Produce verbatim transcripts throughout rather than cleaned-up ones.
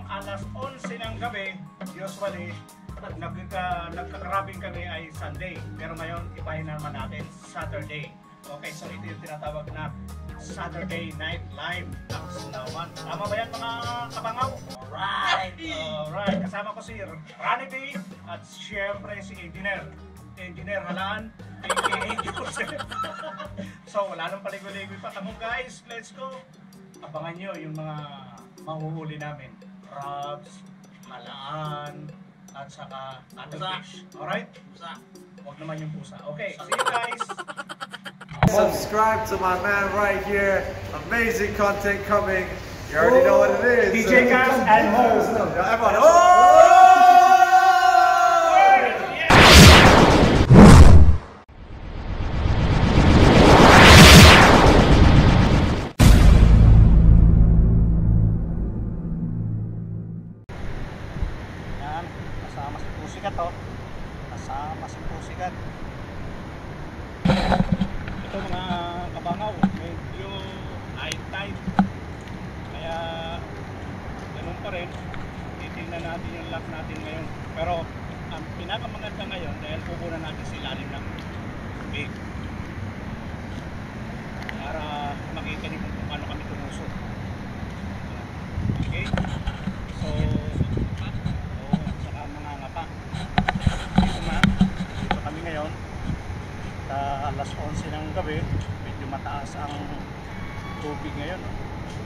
alas onse ng gabi, usually, nagka, nagkakarabing kami ay Sunday. Pero ngayon, ipahin naman natin Saturday. Okay, so ito yung tinatawag na Saturday Night Live ang Sinawan. Tama ba yan mga kabangaw? Alright! Alright, kasama ko si Ronnie B at syempre si Engineer. Engineer Halaan, A K A Joseph. So wala nang paligoy-ligoy pa. Come on guys, let's go! Abangan nyo yung mga mahuhuli namin. Crabs, halaan, at saka cuttlefish. Alright? Pusa. Huwag naman yung pusa. Okay, see you guys! Subscribe to my man right here. Amazing content coming. You already know what it is. D J Cast and Ho. Everyone, oh! Yan, kasama si Pusikat oh. Kasama si Pusikat. Ito mga kabangaw, medyo high tide. Kaya ganun pa rin, titignan natin yung lock natin ngayon. Pero ang pinakamaganda ngayon dahil pupunan natin sa ilalim ng tubig para makita niyo kung paano kami tumusok. Okay? So, oo, saka mga ngapa. Dito na, dito kami ngayon. Uh, alas onse ng gabi, medyo mataas ang tubig ngayon. No?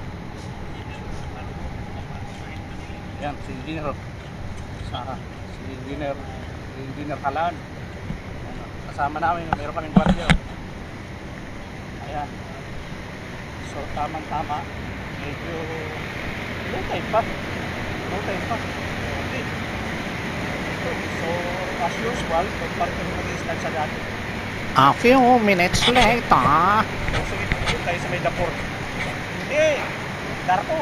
Yan, si Engineer sa si Engineer si Engineer Halaan. Kasama namin, meron kaming gwardiya. Ayan. So tamang tama, medyo low tide pa. Low tide pa. Okay. So as usual, pagparito ng mag-i-start sa dati. A few minutes later. So, sige, doon tayo sa may dapor. Hindi! Darko!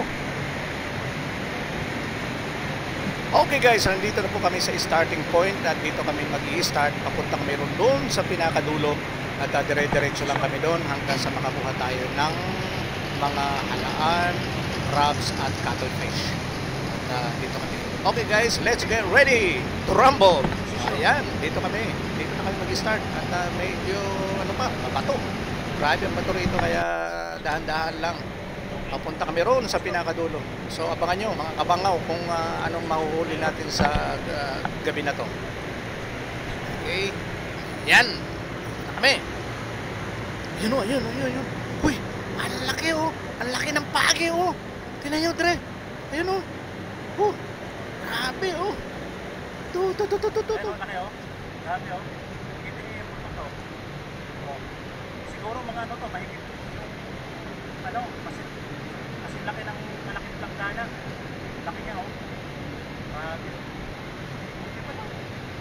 Okay guys, nandito na po kami sa starting point at dito kami mag-i-start. Papunta kami ron doon sa pinakadulo at uh, dire-diretso lang kami doon hanggang sa makakuha tayo ng mga halaan, crabs at cuttlefish. At uh, dito kami. Okay guys, let's get ready to rumble! Ayan, dito kami. Dito na kami mag-start. At uh, medyo, ano pa, mabato. Grabe ang bato rito, kaya dahan-dahan lang. Papunta kami roon sa pinakadulo. So, abangan nyo, mga kabangaw, kung uh, anong mahuhuli natin sa uh, gabi na to. Okay. Yan. Na kami. Ayun o, ayun o, ayun, ayun. Uy, ang laki o. Ang laki ng pagi o. Tingnan nyo, Dre. Ayun o. Oh, grabe o. Ito, ito, ito, ito, ito, ito. Ayun, laki o. Grabe o. Higit yung puto to. Oh. Siguro mga ano to, mahigit. Ano, kasi, kasi laki ng malaking langgana. Laki niya o. Grabe. Buti pa lang.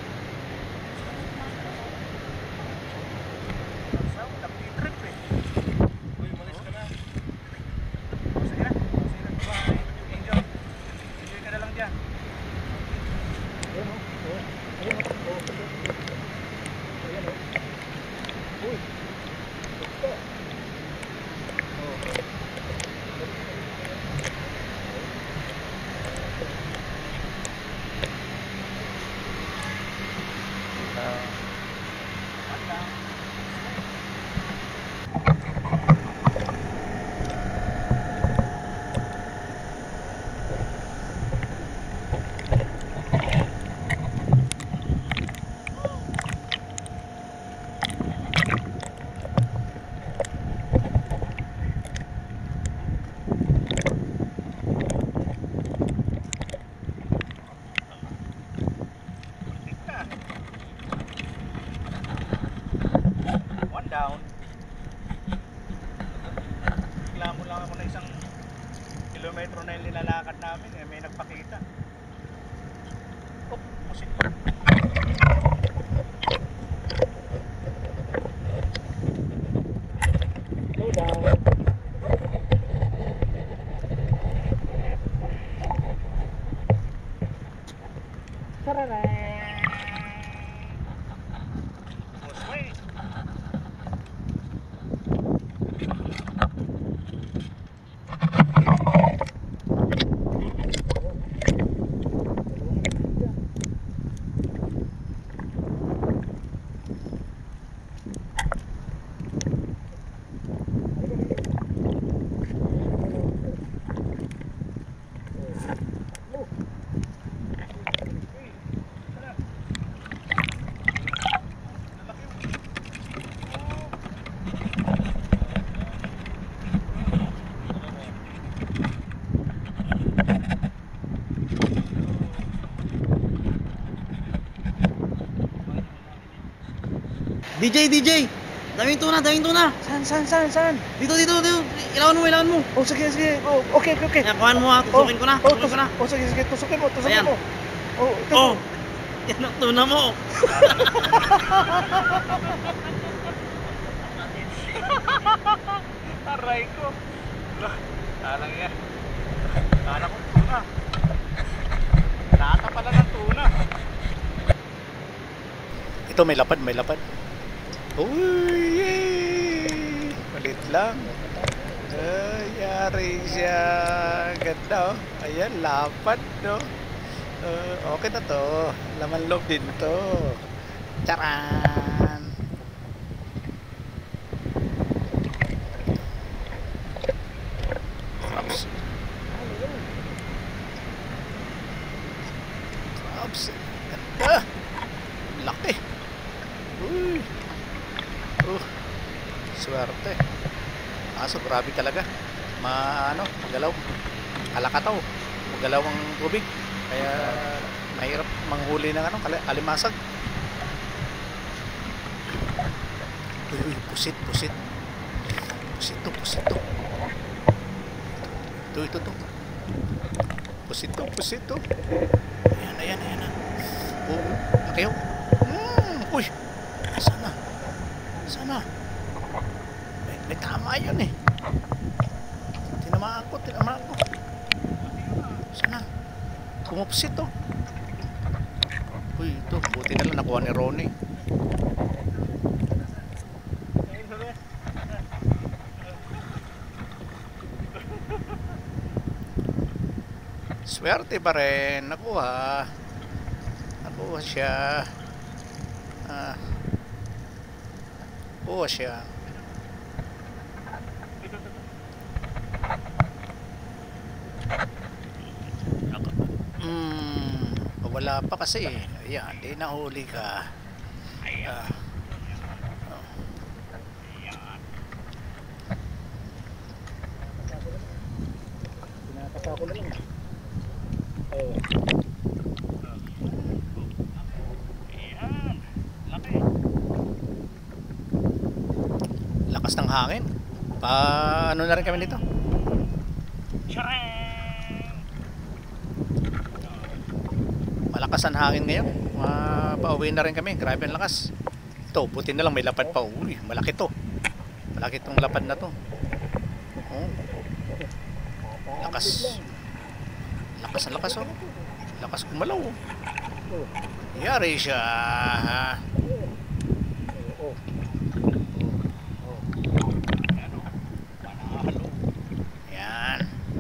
Sa, nag-trip eh. Uy, malis ka na. O, sige na. Sige na. Bye. Angel. Enjoy ka na lang dyan. Ayun o. Ayun o. Ayun o. Uy. Ito. Down. Reklamo lang ako na isang kilometro na yung nilalakad namin eh, may nagpakita. Oh, musik. Slow down. Tararay. D J, D J! Daming tuna, daming tuna! Saan, saan, saan, saan? Dito, dito, dito! Ilawan mo, ilawan mo! Oh, sige, sige. Oh, okay, okay, okay. Ayan, kuhaan mo ha, tusukin ko na, Oh, tusukin ko na! oh, sige, sige, tusukin mo, tusukin Ayan. mo. Oh, ito. Oh! Yan ang tuna mo! Aray ko. Alang yan. Kala ko tuna. Lata pala ng tuna. Ito may lapad, may lapad. Uy! Yay! Malit lang. Ay, yari siya. Ganda oh. Ayan, lapad no. Uh, okay na to. Laman loob din to. Charan! Crabs. Crabs. Ganda! Laki! Uy! Uh, swerte. Kaso grabe talaga. Ma ano, magalaw. Kalakataw. Magalaw ang tubig. Kaya mahirap manghuli ng ano, alimasag. Uy, uy, pusit, pusit. Pusit to, pusit to. Ito, ito, ito. Pusit to, pusit to. Ayan, ayan, ayan. Oo, laki yun. Hmm, uy, sana. Sana. May, may tama yun eh. Tinamaan ko, tinamaan ko. Sana. Kumupsit to. Uy, ito. Buti na lang nakuha ni Ronnie. Swerte pa rin. Nakuha. Nakuha siya. Ah. Nakuha siya. Hmm, wala pa kasi. Ayan, di nahuli ka. Ayan. Oh. Pinapasa ko na lang. Oh. Ayan, laki. Lakas ng hangin. Pa ano na rin kami dito? Malakas ang hangin ngayon. Uh, pauwi na rin kami. Grabe ang lakas. Ito, buti na lang may lapad pa. Uy, malaki to. Malaki tong lapad na to. Oh. Lakas. Lakas ang lakas oh. Lakas kumalaw. Yari siya. Yan.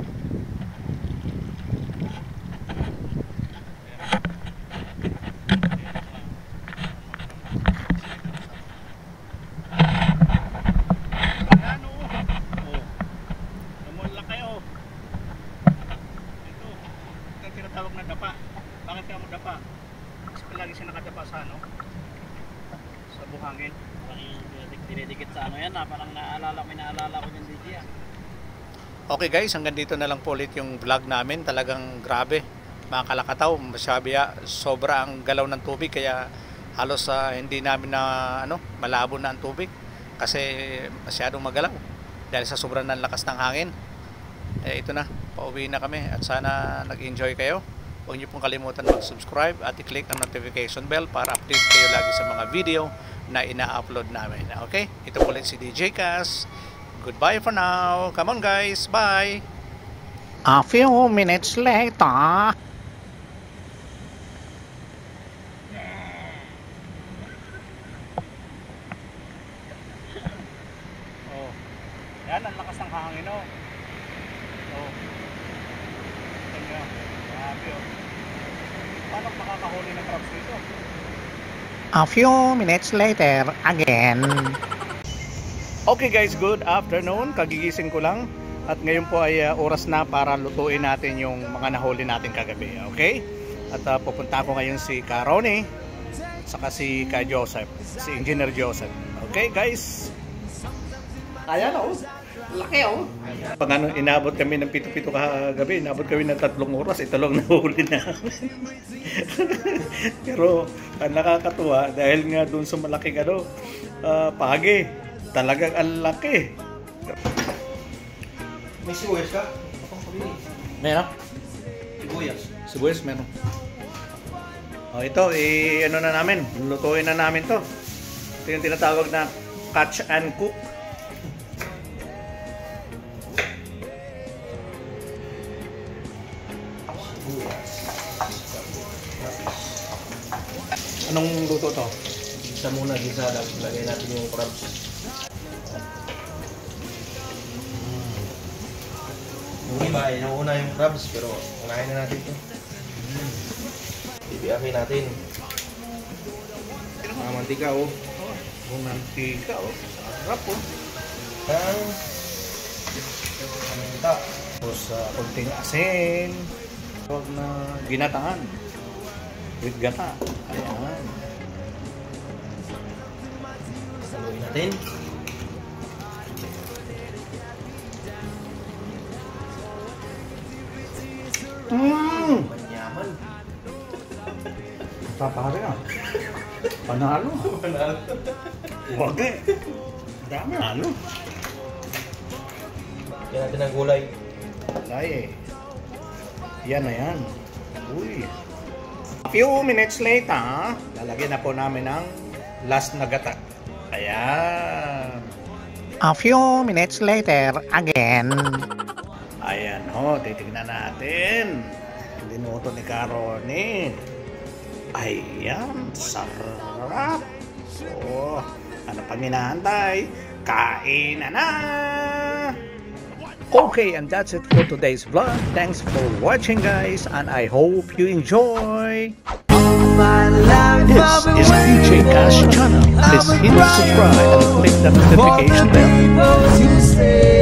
Tawag na dapa. Bakit ka mo dapa? Kasi palagi siya nakadapa sa ano? Sa buhangin. Dinidikit sa ano yan ha, parang naalala ko, naalala ko yung D J ah. Okay guys, hanggang dito na lang po ulit yung vlog namin. Talagang grabe, mga kalakataw. Masabi, sobra ang galaw ng tubig. Kaya halos uh, hindi namin na ano, malabo na ang tubig. Kasi masyadong magalaw. Dahil sa sobrang ng lakas ng hangin. Eh ito na, pauwi na kami. At sana nag-enjoy kayo. Huwag niyo pong kalimutan mag-subscribe at i-click ang notification bell para update kayo lagi sa mga video na ina-upload namin. Okay? Ito po ulit si D J Cas. Goodbye for now. Come on guys. Bye. A few minutes later. Oh. Yan ang lakas ng hangin oh. Oh. Ito nyo. Grabe oh. Paano makakahuli ng crabs dito? A few minutes later again. Okay guys, good afternoon. Kagigising ko lang at ngayon po ay uh, oras na para lutuin natin yung mga nahuli natin kagabi. Okay? At uh, pupunta ko ngayon si Ka Ronnie at saka si Ka Joseph, si Engineer Joseph. Okay guys? Ayan oh. Laki oh. Pag ano, inabot kami ng pito-pito kagabi, inabot kami ng tatlong oras, ito lang nahuli na. Pero ang nakakatuwa dahil nga doon sa malaking ano, Ah, pagi. Talagang ang laki. May sibuyas ka? Ako pabili. Meron? Sibuyas. Sibuyas meron. Oh, ito, i ano na namin, lutuin na namin to. Ito yung tinatawag na catch and cook. Anong luto to? Isa muna, gisa lang. Lagay natin yung crabs. Yung iba, inuuna yung crabs, pero unahin na natin ito. Ibiakin natin. Mga mantika, oh. Oh, mantika, oh. Sarap, oh. Ang paminta. Tapos, uh, konting asin. Huwag na ginataan. With gata. Ayan. Saluin natin. Mmm! Manyaman. Papare ah. Panalo. Panalo. Huwag eh. Dami halo. Lagyan natin ng gulay. Ay eh. Yan na yan. Uy. A few minutes later, lalagyan na po namin ng last na gata. Ayan. A few minutes later, again. Ayan ho, titignan natin. Linuto ni Caroni. Ayan, sarap. Oh, ano pang inaantay? Kain na na! Okay, and that's it for today's vlog. Thanks for watching, guys, and I hope you enjoy. This is D J Cash channel. Please hit subscribe and click the notification bell.